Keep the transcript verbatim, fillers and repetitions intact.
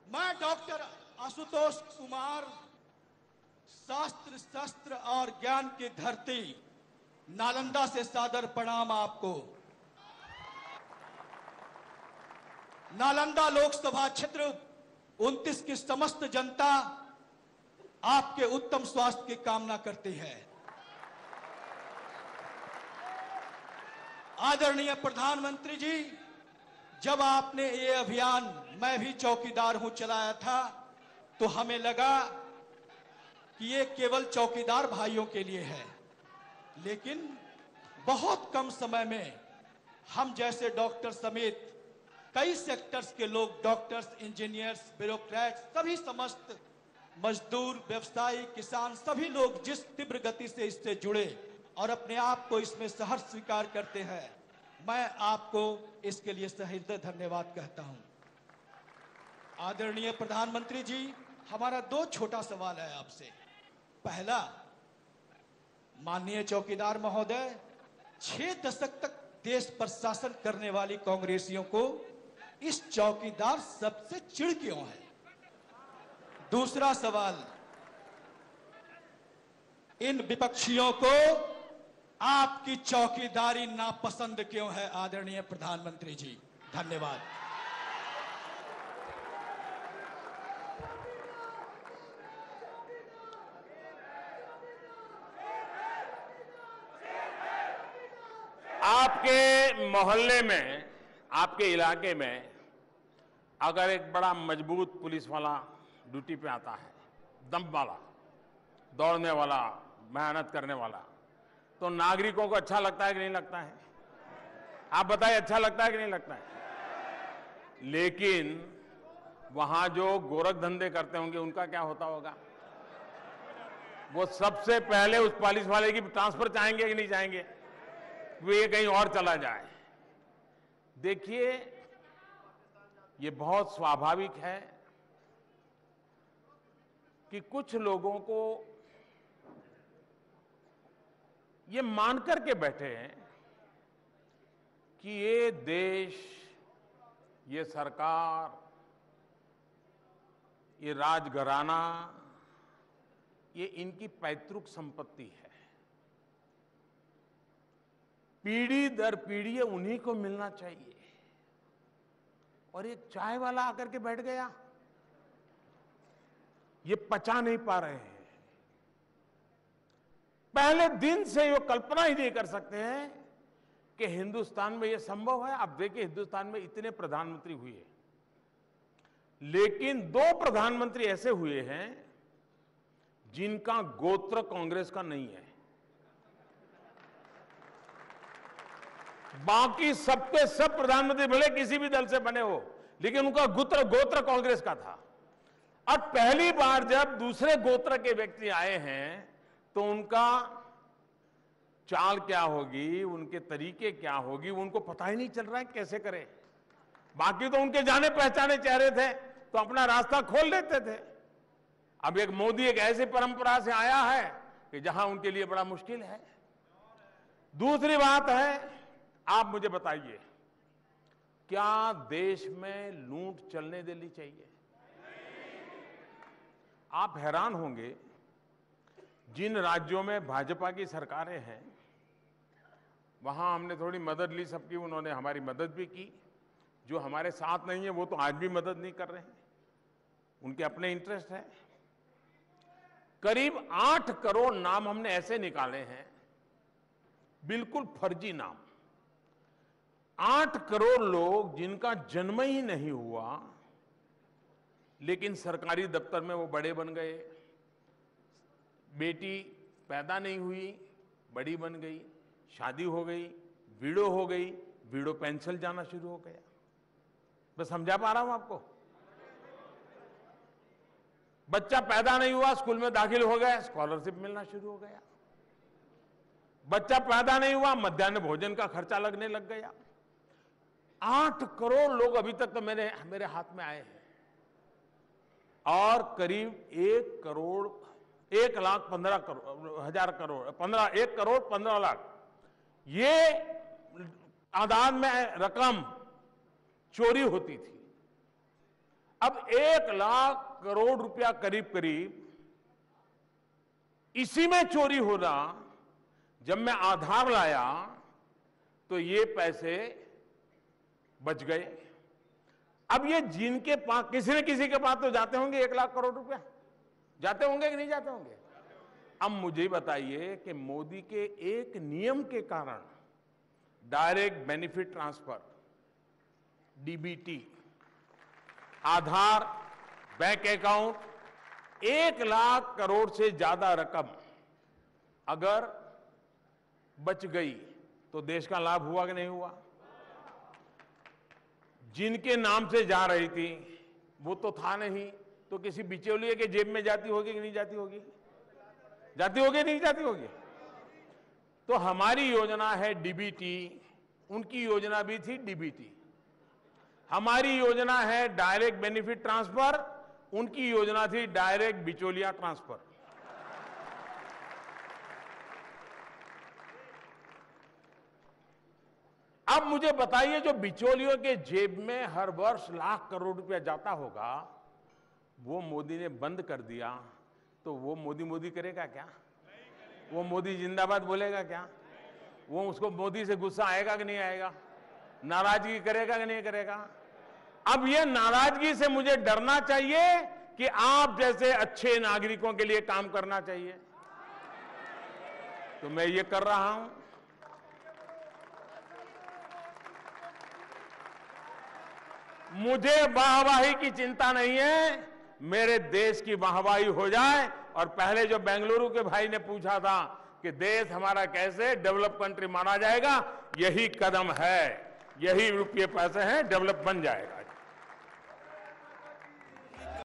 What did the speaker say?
मैं डॉक्टर आशुतोष कुमार शास्त्र शस्त्र और ज्ञान की धरती नालंदा से सादर प्रणाम आपको। नालंदा लोकसभा क्षेत्र उनतीस की समस्त जनता आपके उत्तम स्वास्थ्य की कामना करती है। आदरणीय प्रधानमंत्री जी, जब आपने ये अभियान मैं भी चौकीदार हूं चलाया था तो हमें लगा कि ये केवल चौकीदार भाइयों के लिए है, लेकिन बहुत कम समय में हम जैसे डॉक्टर समेत कई सेक्टर्स के लोग, डॉक्टर्स, इंजीनियर्स, ब्यूरोक्रेट्स, सभी समस्त मजदूर, व्यवसायी, किसान, सभी लोग जिस तीव्र गति से इससे जुड़े और अपने आप को इसमें सहर्ष स्वीकार करते हैं, मैं आपको इसके लिए सहृदय धन्यवाद कहता हूं। आदरणीय प्रधानमंत्री जी, हमारा दो छोटा सवाल है आपसे। पहला, माननीय चौकीदार महोदय, छह दशक तक देश पर शासन करने वाली कांग्रेसियों को इस चौकीदार सबसे चिढ़ क्यों है? दूसरा सवाल, इन विपक्षियों को आपकी चौकीदारी नापसंद क्यों है? आदरणीय प्रधानमंत्री जी, धन्यवाद। आपके मोहल्ले में, आपके इलाके में अगर एक बड़ा मजबूत पुलिस वाला ड्यूटी पे आता है, दम वाला, दौड़ने वाला, मेहनत करने वाला, तो नागरिकों को अच्छा लगता है कि नहीं लगता है? आप बताइए, अच्छा लगता है कि नहीं लगता है? लेकिन वहां जो गोरख धंधे करते होंगे उनका क्या होता होगा? वो सबसे पहले उस पुलिस वाले की ट्रांसफर चाहेंगे कि नहीं चाहेंगे? वो ये कहीं और चला जाए। देखिए, ये बहुत स्वाभाविक है कि कुछ लोगों को ये मान करके बैठे हैं कि ये देश, ये सरकार, ये राजघराना, ये इनकी पैतृक संपत्ति है, पीढ़ी दर पीढ़ी ये उन्हीं को मिलना चाहिए। और एक चाय वाला आकर के बैठ गया, ये पचा नहीं पा रहे हैं। पहले दिन से ये कल्पना ही नहीं कर सकते हैं कि हिंदुस्तान में ये संभव है। आप देखिए, हिंदुस्तान में इतने प्रधानमंत्री हुए, लेकिन दो प्रधानमंत्री ऐसे हुए हैं जिनका गोत्र कांग्रेस का नहीं है। बाकी सबके सब प्रधानमंत्री भले किसी भी दल से बने हो, लेकिन उनका गोत्र गोत्र कांग्रेस का था। और पहली बार जब दूसरे गोत्र के व्यक्ति आए हैं तो उनका चाल क्या होगी, उनके तरीके क्या होगी, उनको पता ही नहीं चल रहा है कैसे करें। बाकी तो उनके जाने पहचाने चेहरे थे तो अपना रास्ता खोल लेते थे। अब एक मोदी एक ऐसी परंपरा से आया है कि जहां उनके लिए बड़ा मुश्किल है। दूसरी बात है, आप मुझे बताइए, क्या देश में लूट चलने देनी चाहिए? आप हैरान होंगे, जिन राज्यों में भाजपा की सरकारें हैं वहां हमने थोड़ी मदद ली सबकी, उन्होंने हमारी मदद भी की। जो हमारे साथ नहीं है वो तो आज भी मदद नहीं कर रहे हैं, उनके अपने इंटरेस्ट है। करीब आठ करोड़ नाम हमने ऐसे निकाले हैं, बिल्कुल फर्जी नाम। आठ करोड़ लोग जिनका जन्म ही नहीं हुआ, लेकिन सरकारी दफ्तर में वो बड़े बन गए। बेटी पैदा नहीं हुई, बड़ी बन गई, शादी हो गई, विडो हो गई, विडो पेंशन जाना शुरू हो गया। मैं समझा पा रहा हूं आपको? बच्चा पैदा नहीं हुआ, स्कूल में दाखिल हो गया, स्कॉलरशिप मिलना शुरू हो गया। बच्चा पैदा नहीं हुआ, मध्याह्न भोजन का खर्चा लगने लग गया। आठ करोड़ लोग अभी तक तो मेरे मेरे हाथ में आए हैं, और करीब एक करोड़ एक लाख पंद्रह करोड़ हजार करोड़ पंद्रह एक करोड़ पंद्रह लाख ये तादाद में रकम चोरी होती थी। अब एक लाख करोड़ रुपया करीब करीब इसी में चोरी होना, जब मैं आधार लाया तो ये पैसे बच गए। अब ये जिनके पास, किसी न किसी के पास तो जाते होंगे एक लाख करोड़ रुपया, जाते होंगे कि नहीं जाते होंगे? अब मुझे बताइए कि मोदी के एक नियम के कारण direct benefit transfer, DBT, Aadhaar, bank account, एक लाख करोड़ से ज्यादा रकम अगर बच गई तो देश का लाभ हुआ कि नहीं हुआ? जिनके नाम से जा रही थी वो तो था नहीं, तो किसी बिचौलिए के जेब में जाती होगी कि नहीं जाती होगी? जाती होगी नहीं जाती होगी? तो हमारी योजना है डीबीटी, उनकी योजना भी थी डीबीटी। हमारी योजना है डायरेक्ट बेनिफिट ट्रांसफर, उनकी योजना थी डायरेक्ट बिचौलिया ट्रांसफर। अब मुझे बताइए, जो बिचौलियों के जेब में हर वर्ष लाख करोड़ रुपया जाता होगा, वो मोदी ने बंद कर दिया, तो वो मोदी मोदी करेगा क्या? वो मोदी जिंदाबाद बोलेगा क्या? वो उसको मोदी से गुस्सा आएगा कि नहीं आएगा? नाराजगी करेगा कि नहीं करेगा? अब ये नाराजगी से मुझे डरना चाहिए कि आप जैसे अच्छे नागरिकों के लिए काम करना चाहिए? तो मैं ये कर रहा हूं। मुझे वाहवाही की चिंता नहीं है, मेरे देश की वाहवाही हो जाए। और पहले जो बेंगलुरु के भाई ने पूछा था कि देश हमारा कैसे डेवलप कंट्री माना जाएगा, यही कदम है, यही रुपये पैसे हैं, डेवलप बन जाएगा।